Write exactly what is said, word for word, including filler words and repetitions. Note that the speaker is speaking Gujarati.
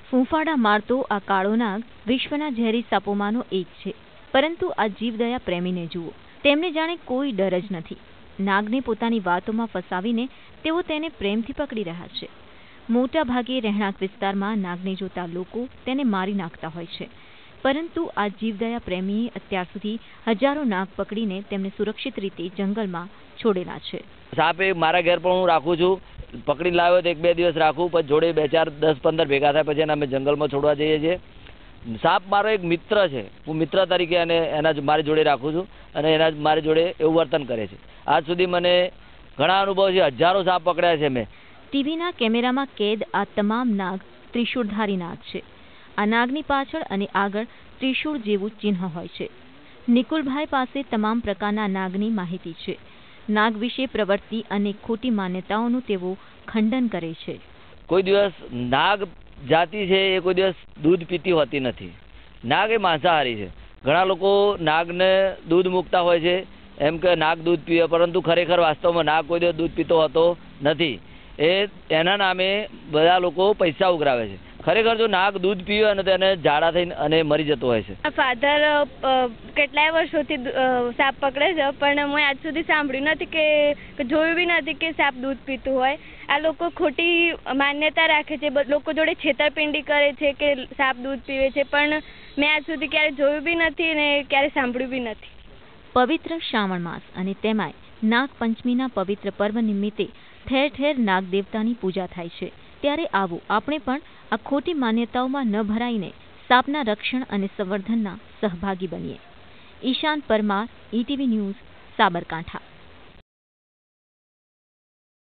ફૂંફાડા મારતો આ કાળો નાગ વિશ્વના ઝેરી સાપોમાંનો એક છે. પરંતુ આ જીવદયા પ્રેમીને જુઓ, તેમને જાણે કોઈ ડર જ નથી. નાગને પોતાની વાતોમાં ફસાવીને તેઓ તેને પ્રેમથી પકડી રહ્યા છે. મોટા ભાગે રહેણાંક વિસ્તારમાં નાગને જોતા લોકો તેને મારી નાખતા હોય છે, પરંતુ આ જીવદયા પ્રેમીએ અત્યાર સુધી હજારો નાગ પકડીને તેમને સુરક્ષિત રીતે જંગલમાં છોડેલા છે. સાપ એ મારા ઘેર પણ હું રાખું છું. પકડીને લાવ્યો તો એક બે દિવસ રાખું, પછી જોડે બે ચાર દસ પંદર ભેગા થાય પછી એને અમે જંગલમાં છોડવા જઈએ છીએ. સાપ મારો એક મિત્ર છે. હું મિત્ર તરીકે એને એના મારી જોડે રાખું છું અને એના મારી જોડે એવું વર્તન કરે છે. આજ સુધી મને ઘણા અનુભવ છે. હજારો સાપ પકડ્યા છે મેં. ટીવીના કેમેરામાં કેદ આ તમામ નાગ ત્રિશૂળધારી નાગ છે. આ નાગની પાછળ અને આગળ ત્રિશૂળ જેવું ચિહ્ન હોય છે. નિકુલભાઈ પાસે તમામ પ્રકારના નાગની માહિતી છે. નાગ વિશે પ્રવર્તી અને ખોટી માન્યતાઓનું તેઓ ખંડન કરે છે. કોઈ દિવસ નાગ જાતિ છે એ કોઈ દિવસ દૂધ પીતી હોતી નથી. નાગ એ માંસાહારી છે. ઘણા લોકો નાગને દૂધ મૂકતા હોય છે એમ કે નાગ દૂધ પીવે, પરંતુ ખરેખર વાસ્તવમાં નાગ કોઈ દિવસ દૂધ પીતો હોતો નથી. એ એના નામે બધા લોકો પૈસા ઉઘરાવે છે. ખરેખર જો નાગ દૂધ પીવે અને તેને ઝાડા થઈને અને મરી જતો હોય છે. ફાધર કેટલાય વર્ષોથી સાપ પકડે છે, પણ મેં આજ સુધી સાંભળ્યું નથી કે જોયું બી નથી કે સાપ દૂધ પીતું હોય. આ લોકો ખોટી માન્યતા રાખે છે, લોકો જોડે છેતરપિંડી કરે છે કે સાપ દૂધ પીવે છે, પણ મેં આજ સુધી ક્યારે જોયું બી નથી ને ક્યારે સાંભળ્યું બી નથી. પવિત્ર શ્રાવણ માસ અને તેમાંય નાગપંચમીના પવિત્ર પર્વ નિમિત્તે ઠેર ઠેર નાગ દેવતાની પૂજા થાય છે. ત્યારે આવો આપણે પણ આ ખોટી માન્યતાઓમાં ન ભરાઈને સાપના રક્ષણ અને સંવર્ધનના સહભાગી બનીએ. Ishan Parmar, ETV news, Sabarkantha.